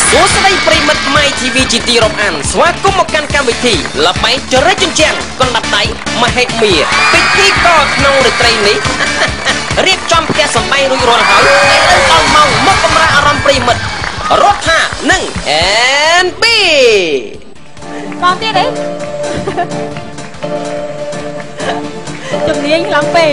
សួស្តីប្រិមិត្តម៉ៃ TV ជាទីរាប់អានស្វាគមន៍មកកាន់កម្មវិធីល្បែងចរិតជញ្ជាំងកណ្ដាប់ដៃមហេមាពិធីករក្នុងរាត្រីនេះរៀបចំផ្ទះសម្បែងរួចរាល់ហើយដល់ម៉ោងមកកម្រើអារម្មណ៍ប្រិមិត្តរដ្ឋានិង NB បងទៀតអីជំនាញខ្លាំងពេក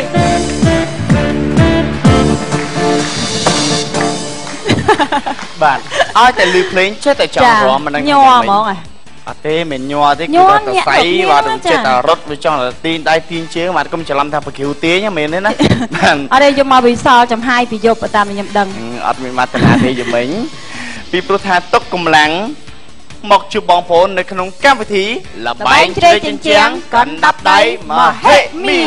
បាទឲ្យតែលឺភ្លេងចេះតែចង់រំមិនដឹងញ័រហ្មងអត់ទេមិនញ័រទេគឺតែសៃបាទចេះតែរត់វាចង់តែទាញដៃទាញជើងបាទកុំច្រឡំថាប្រគៀវទាញមែនទេណាបាទអត់ទេយកមកវិសល់ចំហាយពីយប់តាមខ្ញុំដឹងអត់មានមកតាទេយមិញពីព្រោះថាទុកកម្លាំងមកជួបបងប្អូននៅក្នុងកម្មវិធីល្បែងជ្រែកជញ្ជាំងកណ្ដាប់ដៃមហេមា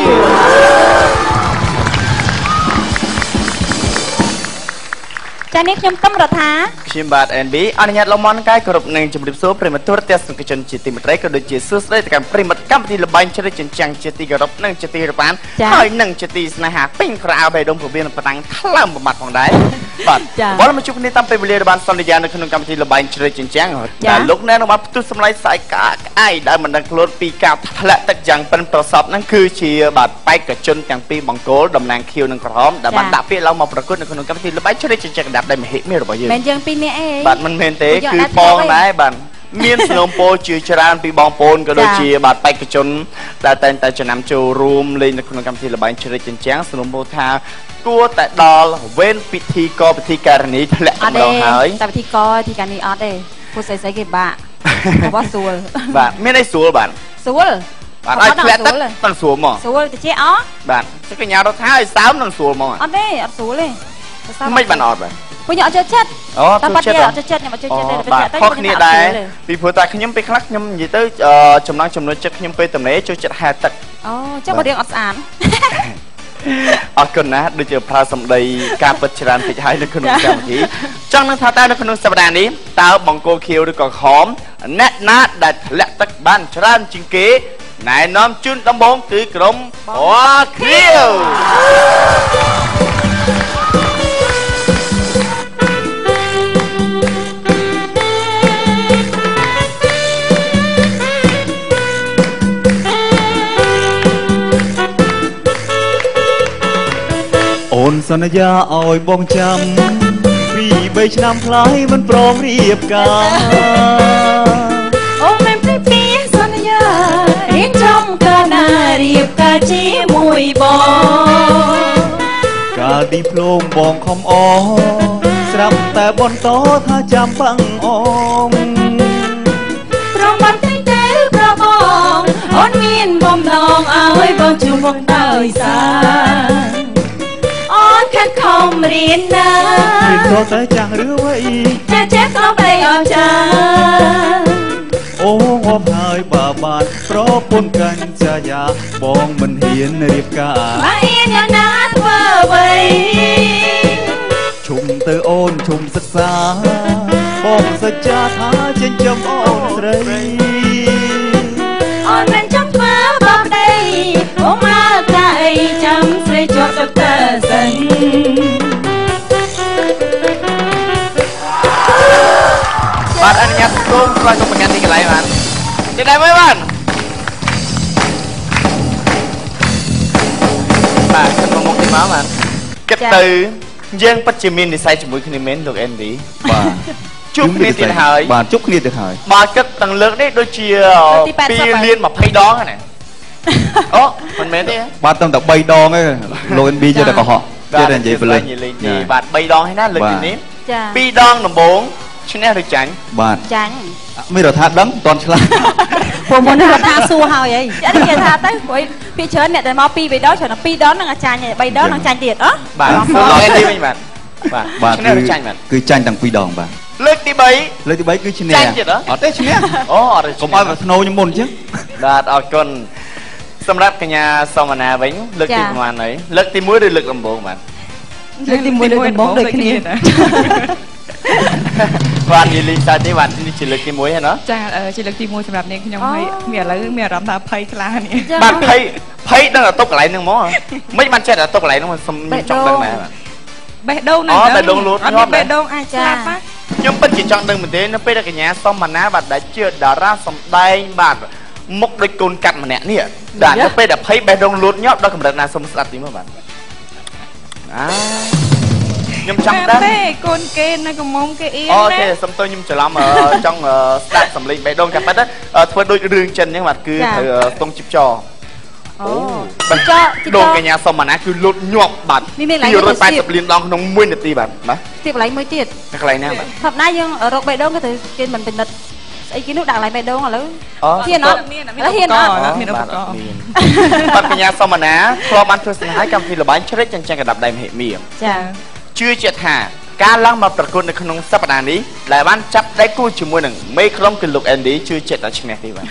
ចានេះខ្ញុំកំរដ្ឋាខ្ញុំបាទ NB អនុញ្ញាតលោកមនកាយគោរពនឹងជម្រាបសួរប្រិមត្តទូរទស្សនិកជនជាទីមេត្រីក៏ដូចជាសួស្តីទៅកាន់ប្រិមត្តកម្មវិធីល្បែងជ្រែកជញ្ជាំងជាទីគោរពនិងជាទីរាប់អានហើយនឹងជាទីស្នេហាពេញក្រៅបេះដូងពវៀនប្រតាំងថ្លើមបំបត្តិផងដែរបាទវល់មកជួបគ្នាតាមពេលវេលាបានសន្យានៅក្នុងកម្មវិធីល្បែងជ្រែកជញ្ជាំងដែលលោកអ្នកនឹងបានផ្ទុះសម្លេងស្អាយកាក្អាយដែលមិនដឹងខ្លួនពីការធ្លាក់ទឹកយ៉ាងប៉ិនប្រសពហ្នឹងគឺជាបាទបេក្ខជនទាំងពីរបង្គោលតំណាងខៀវនិងក្រហមដែលបានដាក់ពាក្យឡើងមកប្រកួតនៅក្នុងកម្មវិធីល្បែងជ្រែកជញ្ជាំងកណ្ដាប់ដៃមហេមារបស់យើងមិនយើងពីរនាក់អីបាទមិនមែនទេគឺបងដែរបាទមានស្នងពោជាច្រើនពីបងប្អូនក៏ដូចជាបាទបេក្ខជនដែលតែងតែចំណាំចូលរួមលេងនៅក្នុងកម្មវិធីល្បែងជ្រែកជញ្ជាំងស្នងពោថាគួរតែដល់វេនពិធីករពិធីការនីធ្លាក់ម្ដងហើយតែពិធីករពិធីការនីអត់ទេពួកស្អីគេបាក់របស់ស្រួលបាទមានអីស្រួលបាទស្រួលបាទឲ្យធ្លាក់ទឹកមិនស្រួលហ្មងស្រួលតិចអត់បាទចុះកញ្ញារត់ថាឲ្យសើមនឹងស្រួលហ្មងអត់ទេអត់ស្រួលទេមិនបានអត់បាទពួកខ្ញុំអត់ចូលចិត្តអូចូលចិត្តអត់ចូលចិត្តខ្ញុំអត់ចូលចិត្តទេបាទខុសគ្នាដែរពីព្រោះតែខ្ញុំពេលខ្លះខ្ញុំនិយាយទៅចំណងចំណុចចិត្តខ្ញុំពេលតំណេចូលចិត្តហែទឹកអូចុះមករៀងអត់ស្អាតអរគុណណាស់ដូចជាប្រើសម្ដីការពិតច្រើនតិចហើយនៅក្នុងកម្មវិធីចង់នឹងថាតើនៅក្នុងសប្តាហ៍នេះតើបង្គោលខៀវឬក៏ខមអ្នកណាដែលធ្លាក់ទឹកបានច្រើនជាងគេណែនាំជូនដំបងគឺក្រុមពណ៌ខៀវអូនសន្យាឲ្យបងចាំពី3ឆ្នាំផ្លាយមិនព្រមរៀបការអូនមិនព្រីពីសន្យារៀបចំកាលណារៀបការជាមួយបងកាលទីភ្លោងបងខំអស្រាប់តែបន្តថាចាំបាំងអងប្រមាណទីទេប្របងអូនមានបំណងឲ្យបងជួបមកដោយសារខាត់ខំរៀនណារៀនចូលតែចាំងឬអ្វីចេះក៏បីអត់ចាអូងាប់ហើយបើបានប្រពន្ធកញ្ចាយាបងមិនហ៊ានរៀបការបើហ៊ានយ៉ាងណាធ្វើអ្វីឈុំទៅអូនឈុំសិក្សាបងសច្ចាថាចិញ្ចឹមអូនស្រីអូនមិនចង់ធ្វើបបដីអូមកតែអីចាំស្រីជាប់ដុកទ័រសិនបាទអនុញ្ញាតសូមស្វាគមន៍មកកាន់ទីកន្លែងបានទីដែរមើលបានបាទខ្ញុំមកទីមកបានគិតទៅយើងពិតជាមាននិស្ស័យជាមួយគ្នាមែនលោក ND បាទជួបគ្នាទៀតហើយបាទជួបគ្នាទៀតហើយបាទគិតទាំងលើកនេះដូចជា2លាន20ដងហ្នឹងអូមិនមែនទេបាទតាំងតែ3ដងឯងលោក NB ចេះតែកុហកចេះតែនិយាយព្រលឹងបាទ3ដងហើយណាលើកនេះ2ដងដំបូងឈ្នះឬចាញ់បាទចាញ់មានរដ្ឋាដឹងមិនទាន់ឆ្លើយព្រោះមុនរដ្ឋាសួរហើយអីអត់គេថាទៅព្រោះពីច្រើនអ្នកដែលមក2 3ដងច្រើនតែ2ដងនឹងចាញ់3ដងនឹងចាញ់ទៀតអបាទដល់នេះវិញបាទបាទឈ្នះឬចាញ់បាទគឺចាញ់ទាំង2ដងបាទលើកទី3 គឺឈ្នះចាញ់ទៀតអត់ទេឈ្នះអូអត់កុំឲ្យស្នូខ្ញុំមុនអញ្ចឹងបាទអរគុណសម្រាប់កញ្ញាសមណាវិញលើកទីប្រហែលហើយលើកទី1ឬលើកដំបូងបាទលើកទី1លើកដំបូងដូចគ្នាបាទនិយាយលេងសាច់ទេបាទនេះជាលើកទី1ហើយណាចាជាលើកទី1សម្រាប់នាងខ្ញុំហើយមានឥឡូវមានអារម្មណ៍ថាភ័យខ្លានេះបាទភ័យដឹងតែទុកកន្លែងហ្នឹងហ្មងមិនបានចេះតែទុកកន្លែងហ្នឹងខ្ញុំចង់ដឹងដែរបាទបេះដូងហ្នឹងអូបេះដូងលូតអត់មានបេះដូងអាចស្លាប់ខ្ញុំពិតជាចង់ដឹងមែនទេនៅពេលដែលកញ្ញាសុំម៉ាណាបាទដែលជាតារាសម្ដែងបាទមុខដូចកូនកាត់ម្នាក់នេះបាទនៅពេលដែលភ័យបេះដូងលូតញាប់ដល់កម្រិតណាសុំស្ដាប់ទីមើលបាទខ្ញុំចង់ដឹងទេកូនគេនៅកំមុំគេអៀនអូខេសុំទោសខ្ញុំច្រឡំចង់ស្ដាប់សំឡេងបេះដូងតែប៉ិតធ្វើដូចរឿងចិនអញ្ចឹងបាទគឺត្រូវស្ទង់ជីបចរអូបញ្ចដូងកញ្ញាសុំម៉ាណាគឺលូតញាប់បាទ280លានដងក្នុង1នាទីបាទណាទៀតកន្លែងមួយទៀតកន្លែងណាបាទធម្មតាយើងរកបេះដូងក៏ទៅគេមិនពិនិត្យស្អីគេនោះដាក់កន្លែងបេះដូងឥឡូវហ៊ានអត់ហ៊ានអត់មានឧបករណ៍បាទកញ្ញាសុំម៉ាណាធ្លាប់បានធ្វើស្នេហាកម្មវិធីល្បែងជ្រិចចិញ្ចឹមកណ្ដាប់ដៃមហិមាចាជឿជាក់ថាការឡើងមកប្រកួតនៅក្នុងសប្តាហ៍នេះដែលបានចាប់ដៃគូជាមួយនឹងមេក្រុមគឺលោកអេនឌីជឿជាក់ថាឈ្នះទេបាទ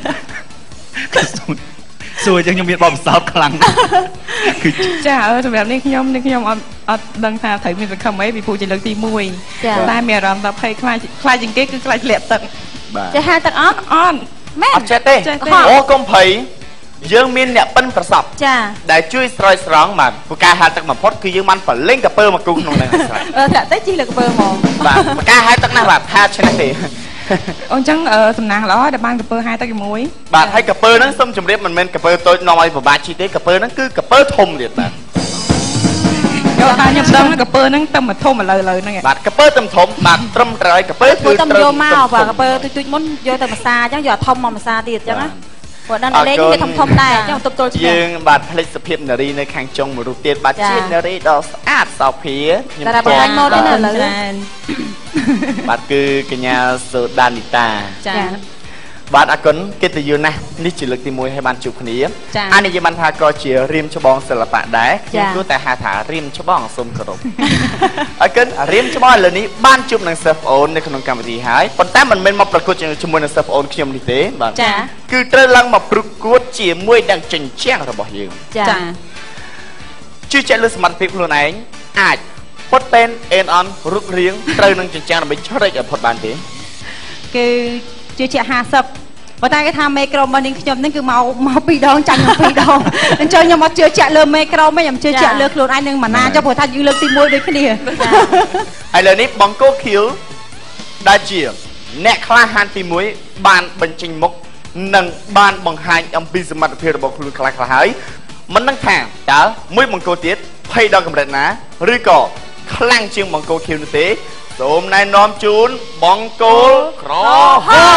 សួរចឹងខ្ញុំមានបបផ្សោតខ្លាំងគឺចាសម្រាប់នេះខ្ញុំអត់ដឹងថាត្រូវមានសង្ឃឹមអីពីព្រោះជាលើកទី1តែមានអារម្មណ៍ថាភ័យខ្លាចជាងគេគឺខ្លាចធ្លាក់ទឹកបាទចេះហាទឹកអត់មែនអត់ចេះទេអូកុំភ័យយើងមានអ្នកប៉ិនប្រសពចាដែលជួយស្រោចស្រង់បាទពូការហាលទឹកបំផុតគឺយើងបានប្រឡែងកពើមកគូក្នុងហ្នឹងស្រេចតែទៅជីលើកពើហ្មងបាទពូការហាលទឹកណាស់បាទហាលឆ្នេះទេអូអញ្ចឹងសំណាងល្អដែលបានកពើហាយទឹកជាមួយបាទហើយកពើហ្នឹងសូមជម្រាបមិនមែនកពើតូចនាំឲ្យពិបាកជីទេកពើហ្នឹងគឺកពើធំទៀតបាទយកថាខ្ញុំដឹងកពើហ្នឹងទៅមកធំឥឡូវហ្នឹងបាទកពើធំបាទត្រឹមត្រូវកពើគឺត្រឹមយកមកបាទកពើទូចមុនយកទៅម្សាអញ្ចឹងយកធំមកម្សាទៀតអញ្ចឹងណាព្រោះដល់លេងវាធំដែរអញ្ចឹងទប់ទល់យើងបាទផ្លេចសភាពនារីនៅខាងចុងមួយរូបទៀតបាទជានារីដ៏ស្អាតសោភាខ្ញុំតែបង្ហាញម៉ូដទេឥឡូវបាទគឺកញ្ញាសូដានីតាចាបាទអរគុណកិត្តិយសណាស់នេះជាលើកទី1ឲ្យបានជួបគ្នាអានេះយើងបានថាក៏ជារៀមច្បងសិល្បៈដែរខ្ញុំគួរតែហៅថារៀមច្បងសូមគោរពអរគុណរៀមច្បងឥឡូវនេះបានជួបនឹងសិស្សប្អូននៅក្នុងកម្មវិធីហើយប៉ុន្តែមិនមែនមកប្រកួតជាមួយនឹងសិស្សប្អូនខ្ញុំនេះទេបាទចាគឺត្រូវឡើងមកប្រកួតជាមួយនឹងចិញ្ចាំងរបស់យើងចាជឿជាក់លើសមត្ថភាពខ្លួនឯងអាចពុតពេនអេនអនរុករៀងត្រូវនឹងចិញ្ចាំងដើម្បីឆ្រេកឲ្យផុតបានទេគឺជឿជាក់50ប៉ុន្តែគេថាមេក្រុមរបស់នាងខ្ញុំហ្នឹងគឺមក2ដងចាញ់2ដងអញ្ចឹងខ្ញុំអត់ជឿជាក់លើមេក្រុមទេខ្ញុំជឿជាក់លើខ្លួនឯងនឹងម៉ាណាចុះព្រោះថាយើងលើកទី1ដូចគ្នាឥឡូវនេះបង្គោលខៀវដែលជាអ្នកក្លាហានទី1បានបញ្ចេញមុខនិងបានបង្ហាញអំពីសមត្ថភាពរបស់ខ្លួនខ្លះហើយមិនដឹងថាតើមួយបង្គោលទៀតភ័យដល់កម្រិតណាឬក៏ខ្លាំងជាងបង្គោលខៀវនោះទេសូមណែនាំជូនបង្គោលក្រហម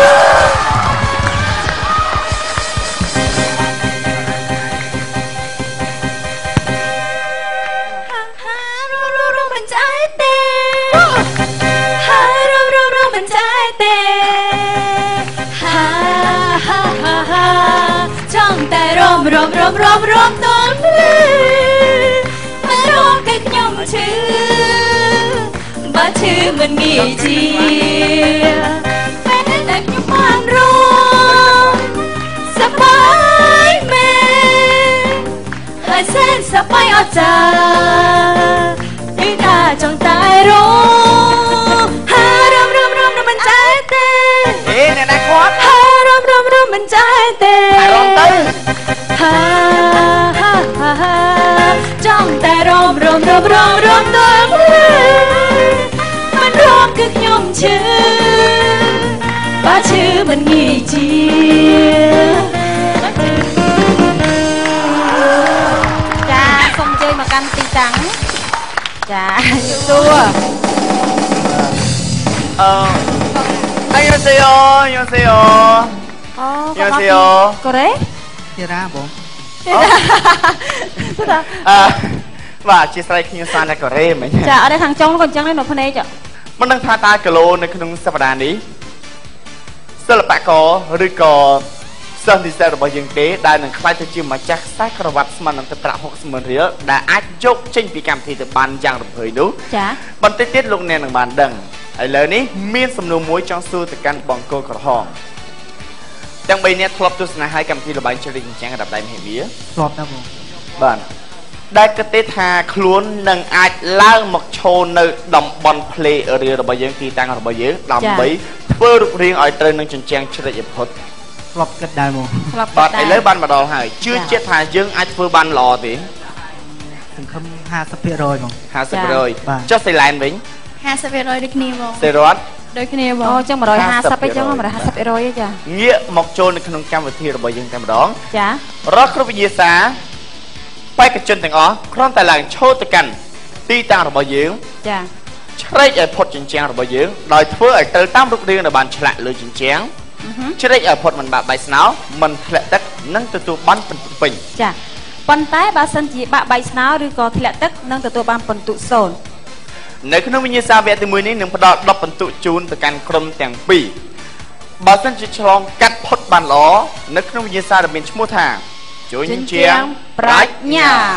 រំតងលឺមករំគេខ្ញុំឈឺបើឈឺមិនងាយជាពេលតែខ្ញុំបានរំសប្បាយមែនហើយសែនសប្បាយអត់ចាទីថាចង់តែរំហើយរំមិនចាទេអ្នកណាគាត់ហើយរំមិនចាទេហើយរំទៅចង់តែរំទៅមិនរំគឺខ្ញុំឈឺបើឈឺមិនងាយជាចាសូមជើញមកកាន់ទីតាំងចាសួរអញសេអូអូកូរ៉េជារ៉ាបងបាទជាស្រ័យខ្ញុំសានតែកូរ៉េមិញចាអត់ទេខាងចុងក៏អញ្ចឹងដែរនៅភ្នែកមិនដឹងថាតើគីឡូនៅក្នុងសប្តាហ៍នេះសិល្បករឬក៏សិស្សនិស្សិតរបស់យើងទេដែលនឹងខ្លាចទៅជាម្ចាស់ខ្សែក្រវ៉ាត់ស្មើនឹងទឹកប្រាក់60,000រៀលដែលអាចយកចេញពីកម្មវិធីទៅបានយ៉ាងរំភើយនោះចាបន្តិចទៀតលោកអ្នកនឹងបានដឹងឥឡូវនេះមានសំណួរមួយចង់សួរទៅកាន់បង្គោលក្រហមទាំង3នាក់ធ្លាប់ទស្សនាហើយកម្មវិធីល្បែងជ្រេកញ្ចាំងកណ្ដាប់ដៃមហិមាធ្លាប់ណាបងបាទដែលគិតទេថាខ្លួននឹងអាចឡើងមកឈរនៅតំបន់ភ្លេរៀលរបស់យើងទីតាំងរបស់យើងដើម្បីធ្វើរូបរាងឲ្យត្រូវនឹងចិញ្ចាំងជ្រេកឲ្យផុតធ្លាប់គិតដែរបងបាទឥឡូវបានមកដល់ហើយជឿជាក់ថាយើងអាចធ្វើបានល្អទេសង្ឃឹម50%បង 50%ចុះសេឡែនវិញ 50%ដូចគ្នាបងសេរតដូចគ្នាបងអូចឹង150អីចឹង150%អីចាងាកមកចូលនៅក្នុងកម្មវិធីរបស់យើងតែម្ដងចារកគ្រប់វិញ្ញាសាបេក្ខជនទាំងអស់គ្រាន់តែឡើងឈរទៅកាន់ទីតាំងរបស់យើងចាឆ្រែកឲ្យផុតជញ្ជាំងរបស់យើងដោយធ្វើឲ្យទៅតាមរូបរាងដែលបានឆ្លាក់លើជញ្ជាំងឆ្រែកឲ្យផុតមិនបាក់បែកស្នោមិនធ្លាក់ទឹកនិងទទួលបានពិន្ទុពេញចាប៉ុន្តែបើសិនជាបាក់បែកស្នោឬក៏ធ្លាក់ទឹកនឹងទទួលបានពិន្ទុ0 នៅក្នុងវិញ្ញាសាវគ្គទី1នេះនឹងផ្ដល់10ពិន្ទុជូនទៅកាន់ក្រុមទាំងពីរបើសិនជាឆ្លងកាត់ផុតបានល្អនៅក្នុងវិញ្ញាសាដែលមានឈ្មោះថាជញ្ជាំងប្រាជ្ញា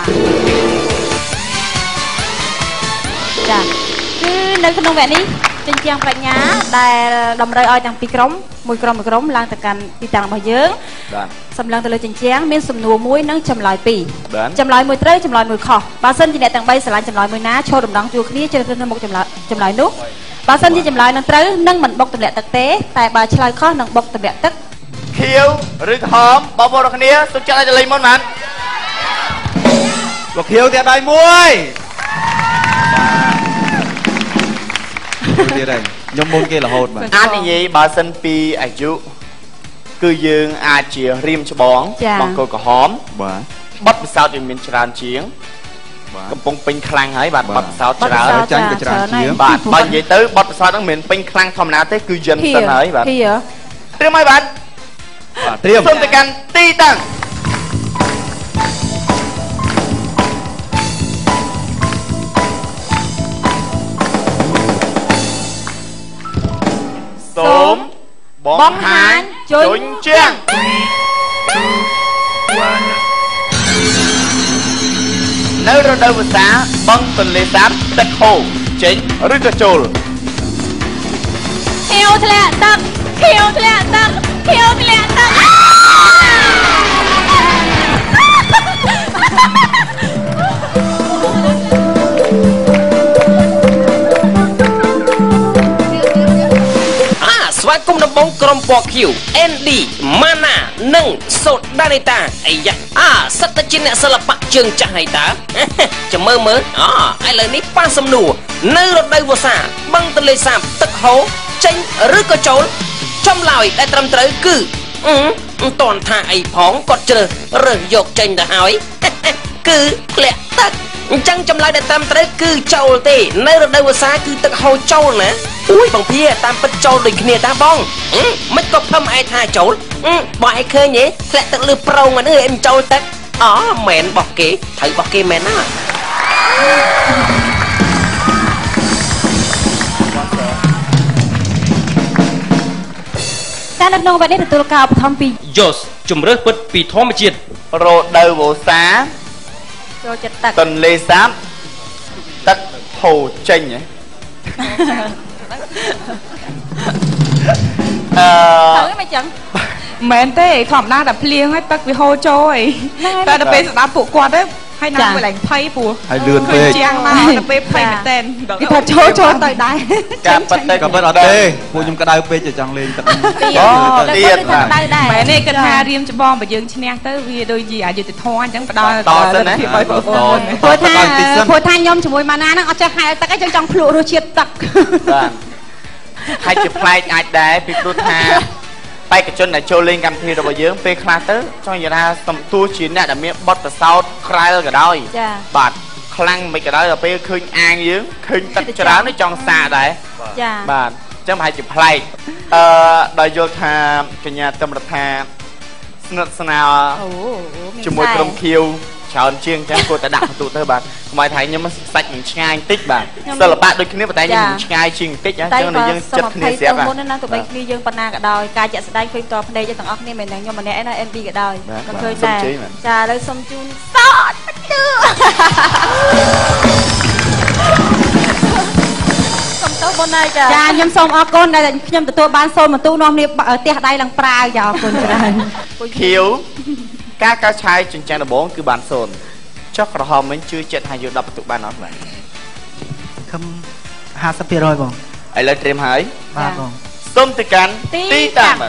ចាគឺនៅក្នុងវគ្គនេះជញ្ជាំងប្រាជ្ញាដែលតម្រូវឲ្យទាំងពីរក្រុមមួយក្រុមឡើងទៅកាន់ទីតាំងរបស់យើងបាទសម្លឹងទៅលើជញ្ជាំងមានសំណួរមួយនិងចម្លើយពីរបាទចម្លើយមួយត្រូវចម្លើយមួយខុសបើសិនជាអ្នកទាំង3ស្រឡាញ់ចម្លើយមួយណាឈរដំណងជួរគ្នាជ្រើសរើសនៅមុខចម្លើយនោះបើសិនជាចម្លើយនឹងត្រូវនឹងមិនបុកទម្លាក់ទឹកទេតែបើឆ្លើយខុសនឹងបុកទម្លាក់ទឹកខៀវឬក្រហមបងប្អូនគ្នាសុខចិត្តឲ្យទៅលេងមុនបានលោកខៀវទៀតដៃមួយទៀតហើយខ្ញុំមុនគេរហូតបាទអាចនិយាយបើសិនពីអាយុគឺយើងអាចជារៀមច្បងបង្គោលក្រហមបាទបត់ពិសោធន៍យើងមានច្រើនជាងបាទកំពុងពេញខ្លាំងហើយបាទបត់ពិសោធន៍ច្រើនចាញ់ក៏ច្រើនជាងបាទបើនិយាយទៅបត់ពិសោធន៍ហ្នឹងមិនមែនពេញខ្លាំងធម្មតាទេគឺយិនសិនហើយបាទពីត្រៀមហើយបាទបាទត្រៀមសូមទៅកាន់ទីតាំងសូមបង្ហាញជញ្ជាំងនៅរដូវវស្សាបឹងទន្លេសាបទឹកហូរចេញឬក៏ចូលខៀវធ្លាក់ទឹកខៀវធ្លាក់ទឹកខៀវធ្លាក់ទឹកស្វាគមន៍ដំបងក្រុមពណ៌ខៀវ ND Mana និងសូដានីតាអាយ៉ាសិតតែជាអ្នកសិល្បៈជើងចាស់ហើយតា ចាំមើលឥឡូវនេះប៉ាសំណួរនៅរដូវវស្សាបឹងទន្លេសាបទឹកហូរចេញឬក៏ចូលចម្លើយដែលត្រឹមត្រូវគឺមិនតន់ថាអីផងគាត់ជ្រើសរើសយកចេញទៅហើយ គឺធ្លាក់ទឹកអញ្ចឹងចម្លើយដែលត្រឹមត្រូវគឺចូលទេនៅរដូវវស្សាគឺទឹកហូរចូលណាអូយបងភាតាមពិតចូលដូចគ្នាតាបងមិនក៏ភឹមឯថាចូលបងឯងឃើញទេធ្លាក់ទឹកលើប្រងអានេះឯងចូលទឹកមែនបោះគេត្រូវបោះគេមែនណាតែនៅក្នុងវគ្គនេះទទួលការឧបត្ថម្ភពី Yos ជំរើសពិតពីធម្មជាតិរដូវវស្សាចូលចិត្តទឹកទន្លេសាបទឹកហូរចេញហ៎ទៅមិនចឹងមែនទេធម្មតាតែភ្លៀងហើយទឹកវាហូរចូលអីតែដល់ពេលស្ដាប់ពួកគាត់ទៅហើយណាមួយឡើងភ័យព្រោះហើយលឿនពេកជាងមកដល់ពេលភ័យមែនតែនគេថាចូលទៅដែរការប៉ັດតែក៏មិនអត់ទេពួកខ្ញុំក្តៅពេកចង់លេងទឹកទៀតទៅដែរដែរមែនទេគិតថារៀមច្បងបើយើងឈ្នះទៅវាដូចជាអយុធធម៌អញ្ចឹងផ្ដល់តទៅណាភាពឲ្យបងប្អូនព្រោះថាខ្ញុំជាមួយម៉ាណាហ្នឹងអត់ចេះហែទឹកអីចឹងចង់ភ្លក់រសជាតិទឹកបាទហើយជាផ្លែកអាចដែរពីព្រោះថាបេក្ខជនដែលចូលលេងកម្មវិធីរបស់យើងពេលខ្លះទៅចង់និយាយថាសំទោសជាអ្នកដែលមានបទពិសោធន៍ក្រែលក៏ដោយចាបាទខ្លាំងមិនក៏ដោយដល់ពេលឃើញអាងយើងឃើញទឹកច្រើននេះចង់សាកដែរចាបាទអញ្ចឹងប្រហែលជាប្លែកដោយយល់ថាកញ្ញាតឹមរដ្ឋាស្និទ្ធស្នាលអូជាមួយក្រុមខៀវច្រើនជាងអញ្ចឹងគាត់តែដាក់បន្ទុកទៅបាទខ្មៅថាខ្ញុំសាច់នឹងឆ្ងាយបន្តិចបាទសិល្បៈដូចគ្នាប៉ុន្តែខ្ញុំឆ្ងាយជាងបន្តិចអញ្ចឹងយើងចិត្តគ្នាស្រាប់មុនណាទោះបីគ្នាយើងប៉ុណ្ណាក៏ដោយការចាក់ស្ដែងឃើញតភ្នែកទាំងអស់គ្នាមិនតែខ្ញុំម្នាក់ឯណា NB ក៏ដោយមិនឃើញតែចាឥឡូវសុំជូនសតសុំទោសមុនហើយចាខ្ញុំសូមអរគុណដែលខ្ញុំទទួលបានសូមបន្ទូនាំគ្នាផ្ទះដៃឡើងប្រាវចាអរគុណច្រើនខៀវការកោឆាយចិញ្ចឹមដំបងគឺបាន0ចុះក្រហមវិញជឿចិត្តថាយក10បន្ទុកបានអត់បាទខំ50% បងឥឡូវត្រៀមហើយបាទបងសូមទៅកាន់ទីតាំងបាទ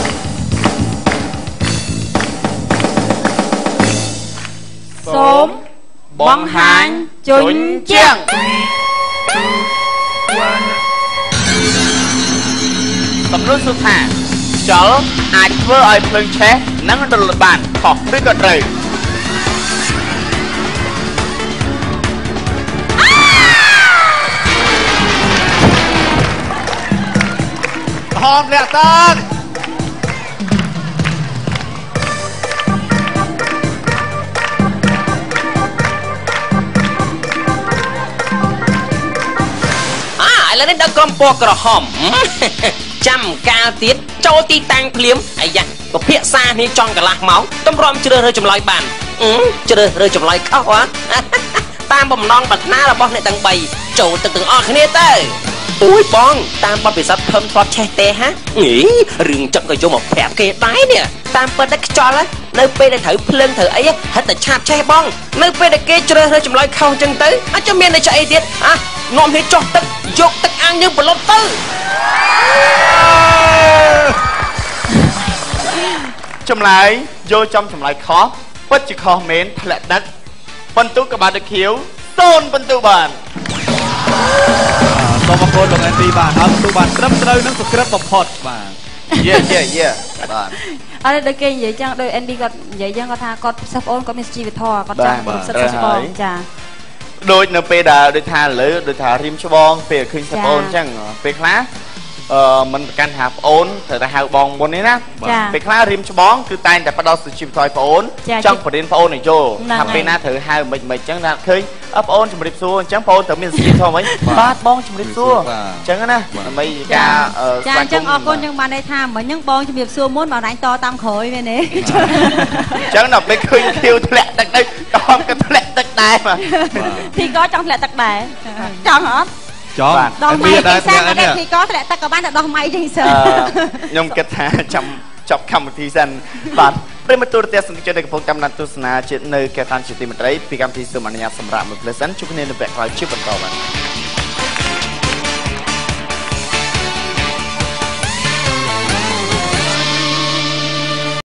សូមបងហាញជញ្ជាំងសំណួរសួរថាខ្យល់អាចធ្វើឲ្យភ្លើងឆេះនិងរលត់បានខុសឬក៏ត្រូវហមលាក់តានឥឡូវនេះដល់ក្រុមពណ៌ក្រហមចាំកាលទៀតចូលទីតាំងភ្លាមអាយ៉ាពិភាក្សានេះចង់កន្លះម៉ោងតម្រាំជ្រើសរើសចម្លើយបានជ្រើសរើសចម្លើយខុសតាមបំណងប្រាថ្នារបស់អ្នកទាំង3ចូលទឹកទាំងអស់គ្នាទៅអូយបងតាមបទពិសោធន៍ភឹមធ្លាប់ឆេះទេហារឿងចិត្តក៏យកមកប្រាប់គេដែរនេះតាមពិតតែខ្យល់នៅពេលដែលត្រូវភ្លើងត្រូវអីហិតតែឆាប់ឆេះបងនៅពេលដែលគេជ្រើសរើសចម្លើយខុសអញ្ចឹងទៅអាចមានតែឆ្អីទៀតនាំគ្នាចុះទឹកយកទឹកអាំងយើងប្រឡប់ទៅចម្លើយយកចំចម្លើយខុសពិតជាខុសមែនធ្លាក់ទឹកបន្ទុកក៏បានដូចខៀវ0បន្ទុកបានសូមអរគុណលោកអេនឌីបាទហើយបន្ទុកបានត្រឹមត្រូវនឹងសុក្រិតបំផុតបាទយេបាទអត់ដូចគេនិយាយចឹងដោយ ND គាត់និយាយចឹងគាត់ថាគាត់សិស្សប្អូនគាត់មានជីវធម៌គាត់ចង់គ្រប់សិទ្ធិសិស្សបងចាដូចនៅពេលដែលដូចថាលើដូចថារៀមច្បងពេលឃើញសិស្សប្អូនចឹងពេលខ្លះមិនប្រកាន់ថាប្អូនត្រូវតែហៅបងមុននេះណាពេលខ្លះរៀមច្បងគឺតែងតែផ្ដោតសុជីវធម៌ប្អូនចង់បរៀនប្អូនឲ្យចូលថាពេលណាត្រូវហៅមិនចឹងណាឃើញប្អូនជំរាបសួរអញ្ចឹងប្អូនត្រូវមានសុជីវធម៌អីបាទបងជំរាបសួរអញ្ចឹងណាដើម្បីការចាអញ្ចឹងអរគុណចឹងបានន័យថាមិញហ្នឹងបងជំរាបសួរមុនបងណៃតតាមក្រោយមែនទេអញ្ចឹងដល់ពេលឃើញខៀវធ្លាក់ទឹកទៅតំក៏ធ្លាក់ទឹកដែរបាទទីក៏ចង់ធ្លាក់ទឹកដែរចង់អត់ចង់ដោះម៉ៃទីសាក៏តែទីក៏ធ្លាក់ទឹកក៏បានតែដោះម៉ៃទីសើខ្ញុំគិតថាចាំចប់កម្មវិធីសិនបាទប្រិមត្តទូរទស្សនិកជនដែលកំពុងតាមដានទស្សនាជាតិនៅកែតានជាទីមេត្រីពីកម្មវិធីសូមអនុញ្ញាតសម្រាប់មួយផ្លេសិនជួបគ្នានៅវគ្គក្រោយជាបន្តបាទ